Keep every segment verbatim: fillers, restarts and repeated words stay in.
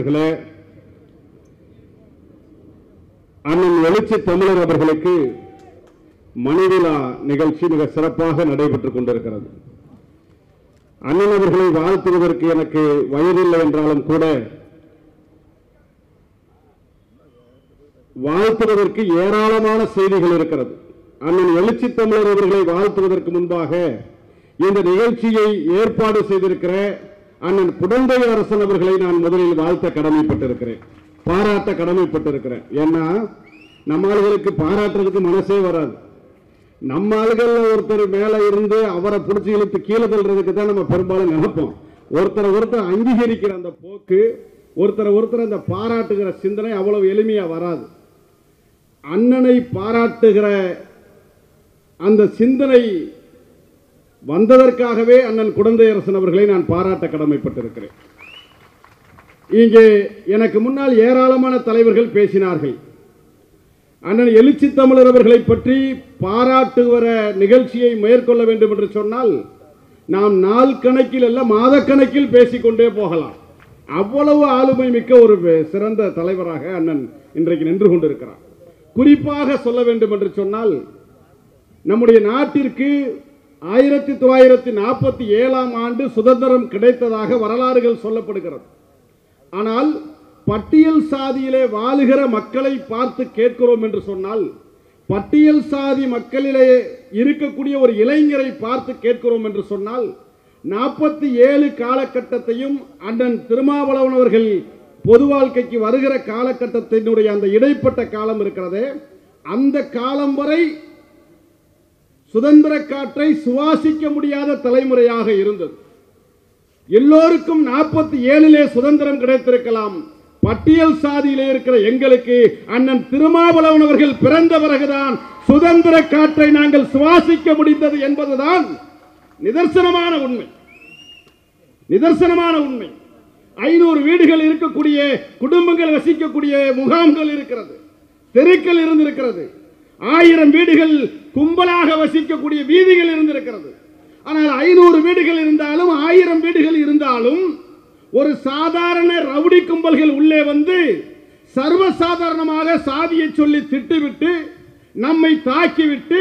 அவர்களே, அண்ணன் எழுச்சி தமிழர் அவர்களுக்கு மணிவிழா நிகழ்ச்சி மிக சிறப்பாக நடைபெற்றுக் கொண்டிருக்கிறது. அண்ணன் அவர்களை வாழ்த்துவதற்கு எனக்கு வயதில்லை என்றாலும் கூட வாழ்த்துவதற்கு ஏராளமான செய்திகள் இருக்கிறது. அண்ணன் எழுச்சி தமிழர் அவர்களை வாழ்த்துவதற்கு முன்பாக இந்த நிகழ்ச்சியை ஏற்பாடு செய்திருக்கிற அண்ணன் குடந்தை அரசன் அவர்களை நான் முதலில் வாழ்த்த கடமைப்பட்டிருக்கிறேன், பாராட்ட கடமைப்பட்டிருக்கிறேன். ஏன்னா நம்ம ஆளுகளுக்கு பாராட்டுறதுக்கு மனசே வராது. நம்ம ஆளுகள் ஒருத்தர் மேல இருந்து அவரை பிடிச்சி இழுத்து கீழே தள்ளுறதுக்கு தான் நம்ம பெரும்பாலும் நினைப்போம். ஒருத்தரை ஒருத்தர் அங்கீகரிக்கிற அந்த போக்கு, ஒருத்தரை ஒருத்தர் அந்த பாராட்டுகிற சிந்தனை அவ்வளவு எளிமையா வராது. அண்ணனை பாராட்டுகிற அந்த சிந்தனை வந்ததற்காகவே அண்ணன் குடந்தை அரசன் அவர்களை நான் பாராட்ட கடமைப்பட்டிருக்கிறேன். இங்கே எனக்கு முன்னால் ஏராளமான தலைவர்கள் பேசினார்கள். அண்ணன் எழுச்சி தமிழர் அவர்களை பற்றி பாராட்டுகிற நிகழ்ச்சியை மேற்கொள்ள வேண்டும் என்று சொன்னால் நாம் நாள் கணக்கில் அல்ல மாத கணக்கில் பேசிக்கொண்டே போகலாம். அவ்வளவு ஆளுமை மிக்க ஒரு சிறந்த தலைவராக அண்ணன் இன்றைக்கு நின்று கொண்டிருக்கிறார். குறிப்பாக சொல்ல வேண்டும் என்று சொன்னால் நம்முடைய நாட்டிற்கு ஆயிரத்தி தொள்ளாயிரத்தி நாற்பத்தி ஏழாம் ஆண்டு சுதந்திரம் கிடைத்ததாக வரலாறுகள் சொல்லப்படுகிறது. ஆனால் பட்டியல் சாதியிலே வாழுகிற மக்களை பார்த்து கேட்கிறோம் என்று சொன்னால், பட்டியல் சாதி மக்களிலே இருக்கக்கூடிய ஒரு இளைஞரை பார்த்து கேட்கிறோம் என்று சொன்னால், நாற்பத்தி ஏழு காலகட்டத்தையும் அண்ணன் திருமாவளவன் அவர்கள் பொது வாழ்க்கைக்கு வருகிற காலகட்டத்தினுடைய அந்த இடைப்பட்ட காலம் இருக்கிறதே, அந்த காலம் வரை சுதந்திர காற்றை சுவாசிக்க முடியாத தலைமுறையாக இருந்தது. எல்லோருக்கும் நாற்பத்தி ஏழிலே சுதந்திரம் கிடைத்திருக்கலாம். பட்டியல் சாதியிலே இருக்கிற எங்களுக்கு அண்ணன் திருமாவளவன் அவர்கள் பிறந்த பிறகுதான் சுதந்திர காற்றை நாங்கள் சுவாசிக்க முடிந்தது என்பதுதான் நிதர்சனமான உண்மை. நிதர்சனமான உண்மை. ஐநூறு வீடுகள் இருக்கக்கூடிய குடும்பங்கள் வசிக்கக்கூடிய முகாம்கள் இருக்கிறது, தெருக்கள் இருந்திருக்கிறது. ஆயிரம் வீடுகள் கும்பலாக வசிக்கக்கூடிய வீதிகள் இருந்திருக்கிறது. ஆனால் ஐநூறு வீடுகள் இருந்தாலும் ஆயிரம் வீடுகள் இருந்தாலும் ஒரு சாதாரண ரவுடி கும்பல்கள் உள்ளே வந்து சர்வசாதாரணமாக சாதியை சொல்லி திட்டுவிட்டு நம்மை தாக்கிவிட்டு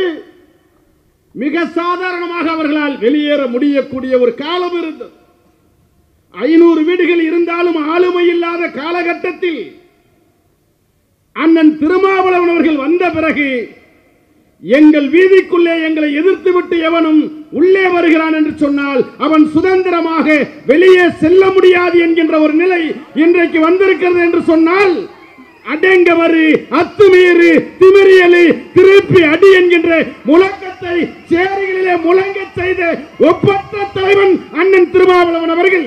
மிக சாதாரணமாக அவர்களால் வெளியேற முடியக்கூடிய ஒரு காலம் இருந்தது. ஐநூறு வீடுகள் இருந்தாலும் ஆளுமை இல்லாத காலகட்டத்தில் அண்ணன் திருமாவளவன் அவர்கள் வந்த பிறகு எங்கள் வீதிக்குள்ளே எங்களை எதிர்த்து விட்டு எவனும் உள்ளே வருகிறான் என்று சொன்னால் அவன் சுதந்திரமாக வெளியே செல்ல முடியாது என்கின்ற ஒரு நிலை இன்றைக்கு வந்திருக்கிறது என்று சொன்னால், அடங்கவரு அத்துமீறு திமிரியலு திருப்பி அடி என்கின்ற முழக்கத்தை சேரிகளிலே முழங்க செய்த ஒப்பற்ற தலைவன் அண்ணன் திருமாவளவன் அவர்கள்.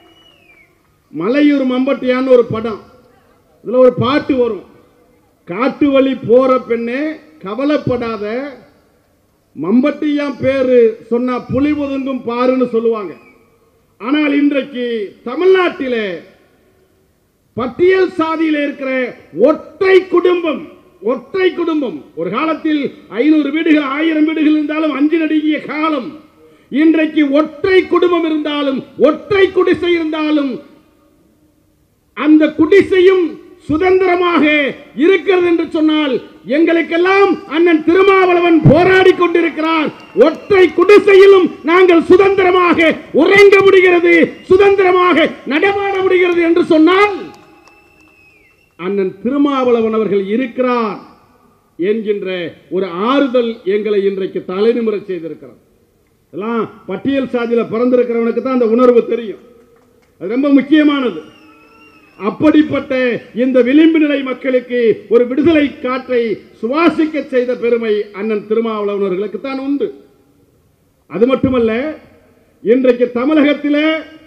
மலையூர் மம்பட்டியான்னு ஒரு படம், இதுல ஒரு பாட்டு வரும். காட்டு வழி போற பெண்ணே கவலைப்படாத, மம்பட்டியா பேரு சொன்னா புலி ஒதுங்கும் பாருன்னு சொல்லுவாங்க. ஆனால் இன்றைக்கு தமிழ்நாட்டிலே பட்டியல் சாதியில் இருக்கிற ஒற்றை குடும்பம் ஒற்றை குடும்பம் ஒரு காலத்தில் ஐநூறு வீடுகள் ஆயிரம் வீடுகள் இருந்தாலும் அஞ்சு நடுங்கிய காலம். இன்றைக்கு ஒற்றை குடும்பம் இருந்தாலும் ஒற்றை குடிசை இருந்தாலும் அந்த குடிசையும் சுதந்திரமாக இருக்கிறது என்று சொன்னால் எங்களுக்கெல்லாம் அண்ணன் திருமாவளவன் போராடி கொண்டிருக்கிறார். ஒற்றை குடிசையிலும் நாங்கள் சுதந்திரமாக உறங்க முடிகிறது, சுதந்திரமாக நடமாட முடிகிறது என்று சொன்னால் அண்ணன் திருமாவளவன் அவர்கள் இருக்கிறார் என்கின்ற ஒரு ஆறுதல் எங்களை இன்றைக்கு தலைநிமிர செய்திருக்கிறது. எல்லாம் பட்டியல் சாதியில் பிறந்திருக்கிறவனுக்கு தான் அந்த உணர்வு தெரியும். அது ரொம்ப முக்கியமானது. அப்படிப்பட்ட இந்த விளிம்பு நிலை மக்களுக்கு ஒரு விடுதலை காற்றை சுவாசிக்க செய்த பெருமை அண்ணன் திருமாவளவன் அவர்களுக்கு தான் உண்டு. அது மட்டுமல்ல, இன்றைக்கு தமிழகத்தில்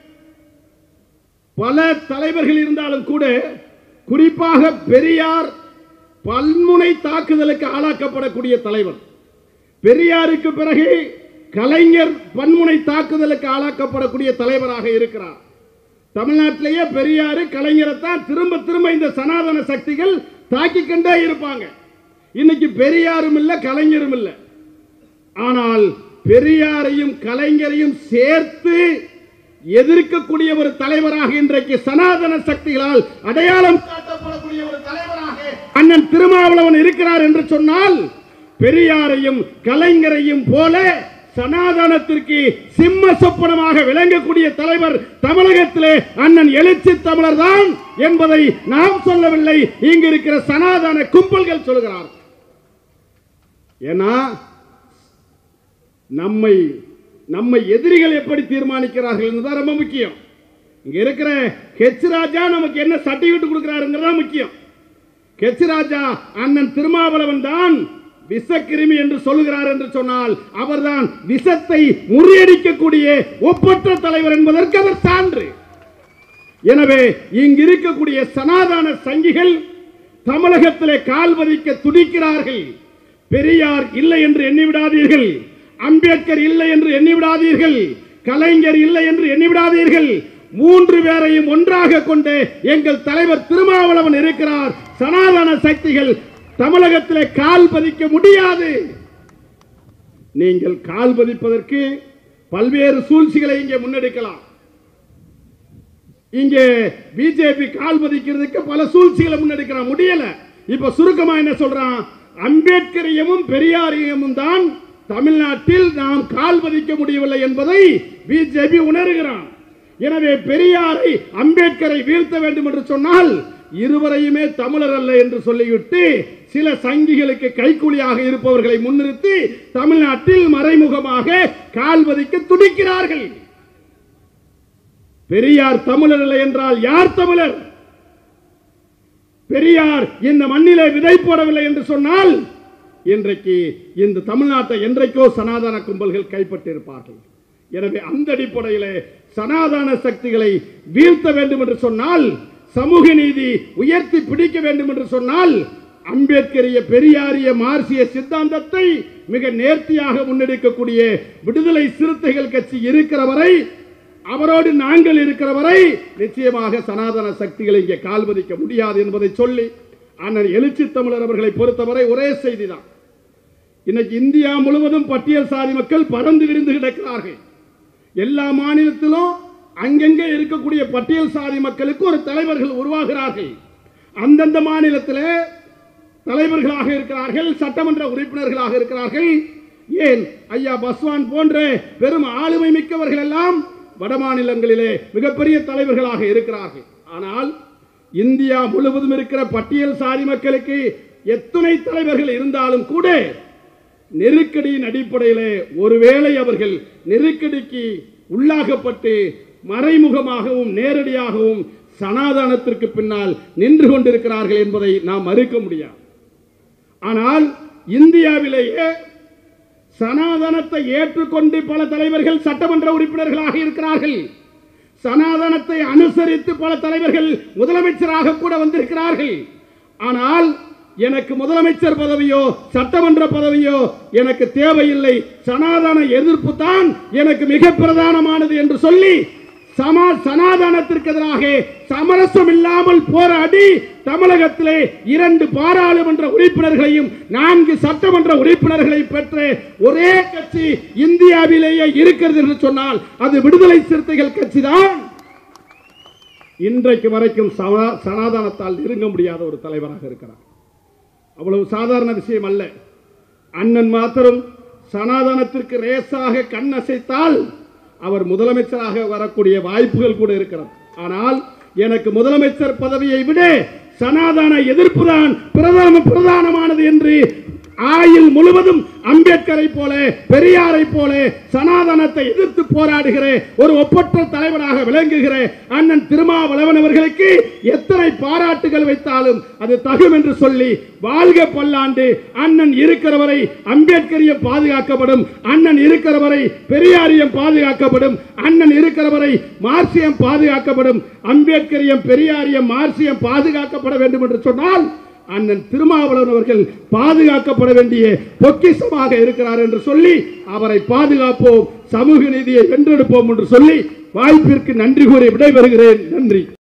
பல தலைவர்கள் இருந்தாலும் கூட குறிப்பாக பெரியார் பல்முனை தாக்குதலுக்கு ஆளாக்கப்படக்கூடிய தலைவர். பெரியாருக்கு பிறகு கலைஞர் பன்முனை தாக்குதலுக்கு ஆளாக்கப்படக்கூடிய தலைவராக இருக்கிறார். தமிழ்நாட்டிலேயே பெரியாரு கலைஞரை தான் திரும்ப திரும்ப இந்த சனாதன சக்திகள் தாக்கிக் கொண்டே இருப்பாங்க. இன்னைக்கு பெரியாரும் இல்லை கலைஞரும் இல்லை. ஆனால் பெரியாரையும் கலைஞரையும் சேர்த்து எதிர்க்கக்கூடிய ஒரு தலைவராக இன்றைக்கு சனாதன சக்திகளால் அடையாளம் காட்டப்படக்கூடிய ஒரு தலைவராக அண்ணன் திருமாவளவன் இருக்கிறார் என்று சொன்னால், பெரியாரையும் கலைஞரையும் போல சனாதனத்திற்கு சிம்ம சொப்பனமாக விளங்கக்கூடிய தலைவர் தமிழகத்திலே அண்ணன் எழுச்சி தமிழர் தான் என்பதை நாம் சொல்லவில்லை, இங்கு இருக்கிற சனாதன கும்பல்கள் சொல்கிறார். ஏன்னா நம்மை நம்மை எதிரிகள் எப்படி தீர்மானிக்கிறார்கள் என்பதுதான் ரொம்ப முக்கியம். இங்க இருக்கிற ஹெச் ராஜா நமக்கு என்ன சர்டிபிகேட் கொடுக்கிறாருங்கிறதா முக்கியம். ஹெச் ராஜா அண்ணன் திருமாவளவன் தான் விஷக்கிருமி என்று சொல்லுகிறார் என்று சொன்னால் அவர்தான் விஷத்தை முறியடிக்கக்கூடிய ஒப்பற்ற தலைவர் என்பதற்கு அவர் சான்று. எனவே இங்கு இருக்கக்கூடிய சனாதன சங்கிகள் தமிழகத்திலே கால் பதிக்க துடிக்கிறார்கள். பெரியார் இல்லை என்று எண்ணிவிடாதீர்கள், அம்பேத்கர் இல்லை என்று எண்ணிவிடாதீர்கள், கலைஞர் இல்லை என்று எண்ணிவிடாதீர்கள். மூன்று பேரையும் ஒன்றாக கொண்டு எங்கள் தலைவர் திருமாவளவன் இருக்கிறார். சனாதன சக்திகள் தமிழகத்திலே கால் பதிக்க முடியாது. நீங்கள் கால் பதிப்பதற்கு பல்வேறு சூழ்ச்சிகளை இங்கே முன்னெடுக்கலாம். இங்கே பிஜேபி கால் பதிக்கிறதுக்கு பல சூழ்ச்சிகளை முன்னெடுக்கலாம், முடியல. இப்ப சுருக்கமா என்ன சொல்றான், அம்பேத்கரையும் பெரியாரையும் தான் தமிழ்நாட்டில் நாம் கால் பதிக்க முடியவில்லை என்பதை பிஜேபி உணர்கிறான். எனவே பெரியாரை அம்பேத்கரை வீழ்த்த வேண்டும் என்று சொன்னால் இருவரையுமே தமிழர் அல்ல என்று சொல்லிவிட்டு சில சங்கிகளுக்கு கைக்கூலியாக இருப்பவர்களை முன்னிறுத்தி தமிழ்நாட்டில் மறைமுகமாக கால் பதிக்க துடிக்கிறார்கள். பெரியார் தமிழர் இல்லை என்றால் யார் தமிழர்? பெரியார் இந்த மண்ணிலே விதை போடவில்லை என்று சொன்னால் இன்றைக்கு இந்த தமிழ்நாட்டை என்றைக்கோ சனாதன கும்பல்கள் கைப்பற்றியிருப்பார்கள். எனவே அந்த அடிப்படையிலே சனாதன சக்திகளை வீழ்த்த வேண்டும் என்று சொன்னால், சமூக நீதி உயர்த்தி பிடிக்க வேண்டும் என்று சொன்னால், அம்பேத்கரிய பெரியாரிய மார்க்சிய சித்தாந்தத்தை மிக நேர்த்தியாக முன்னெடுக்கக்கூடிய விடுதலை சிறுத்தைகள் கட்சி இருக்கிற வரை, அவரோடு நாங்கள் இருக்கிற வரை நிச்சயமாக சனாதன சக்திகளை இங்கே கால் பதிக்க முடியாது என்பதை சொல்லி, அண்ணன் எழுச்சி தமிழர் அவர்களை பொறுத்தவரை ஒரே செய்தி தான். இன்னைக்கு இந்தியா முழுவதும் பட்டியல் சாதி மக்கள் பறந்து விரிந்து கிடக்கிறார்கள். எல்லா மாநிலத்திலும் அங்கங்கே இருக்கக்கூடிய பட்டியல் சாதி மக்களுக்கு ஒரு தலைவர்கள் உருவாகிறார்கள். அந்தந்த மாநிலத்தில் தலைவர்களாக இருக்கிறார்கள், சட்டமன்ற உறுப்பினர்களாக இருக்கிறார்கள். ஏன் ஐயா பஸ்வான் போன்ற பெரும் ஆளுமை மிக்கவர்கள் எல்லாம் வட மாநிலங்களிலே மிகப்பெரிய தலைவர்களாக இருக்கிறார்கள். ஆனால் இந்தியா முழுவதும் இருக்கிற பட்டியல் சாதி மக்களுக்கு எத்தனை தலைவர்கள் இருந்தாலும் கூட நெருக்கடியின் அடிப்படையிலே ஒருவேளை அவர்கள் நெருக்கடிக்கு உள்ளாகப்பட்டு மறைமுகமாகவும் நேரடியாகவும் சனாதனத்திற்கு பின்னால் நின்று கொண்டிருக்கிறார்கள் என்பதை நாம் மறுக்க முடியாது. ஆனால் இந்தியாவிலேயே சனாதனத்தை ஏற்றுக்கொண்டு பல தலைவர்கள் சட்டமன்ற உறுப்பினர்களாக இருக்கிறார்கள். சனாதனத்தை அனுசரித்து பல தலைவர்கள் முதலமைச்சராக கூட வந்திருக்கிறார்கள். ஆனால் எனக்கு முதலமைச்சர் பதவியோ சட்டமன்ற பதவியோ எனக்கு தேவையில்லை, சனாதன எதிர்ப்பு தான் எனக்கு மிக பிரதானமானது என்று சொல்லி சமா சனாதனத்திற்கு எதிராக சமரசம் இல்லாமல் போராடி தமிழகத்திலே இரண்டு பாராளுமன்ற உறுப்பினர்களையும் நான்கு சட்டமன்ற உறுப்பினர்களை பெற்ற ஒரே கட்சி இந்தியாவிலேயே இருக்கிறது என்று சொன்னால் அது விடுதலை சிறுத்தைகள் கட்சி தான். இன்றைக்கு வரைக்கும் சனாதனத்தால் நெருங்க முடியாத ஒரு தலைவராக இருக்கிறார். அவ்வளவு சாதாரண விஷயம் அல்ல. அண்ணன் மாத்திரம் சனாதனத்திற்கு ரேசாக கண் அசைத்தால் அவர் முதலமைச்சராக வரக்கூடிய வாய்ப்புகள் கூட இருக்கிறது. ஆனால் எனக்கு முதலமைச்சர் பதவியை விட சனாதன எதிர்ப்பு தான் பிரதானமானது என்று ஆயுள் முழுவதும் அம்பேத்கரை போல பெரியாரை போல சனாதனத்தை எதிர்த்து போராடுகிற ஒரு ஒப்பற்ற தலைவராக விளங்குகிற அண்ணன் திருமாவளவன் அவர்களுக்கு எத்தனை பாராட்டுகள் வைத்தாலும் அது தகும் என்று சொல்லி வாழ்க பல்லாண்டு. அண்ணன் இருக்கிறவரை அம்பேத்கரியம் பாதுகாக்கப்படும், அண்ணன் இருக்கிறவரை பெரியாரியம் பாதுகாக்கப்படும், அண்ணன் இருக்கிறவரை மார்க்சியம் பாதுகாக்கப்படும். அம்பேத்கரியம் பெரியாரியம் மார்க்சியம் பாதுகாக்கப்பட வேண்டும் என்று சொன்னால் அண்ணன் திருமாவளவன் அவர்கள் பாதுகாக்கப்பட வேண்டிய பொக்கிஷமாக இருக்கிறார் என்று சொல்லி அவரை பாதுகாப்போம், சமூக நீதியை வென்றெடுப்போம் என்று சொல்லி வாய்ப்பிற்கு நன்றி கூறி விடைபெறுகிறேன். நன்றி.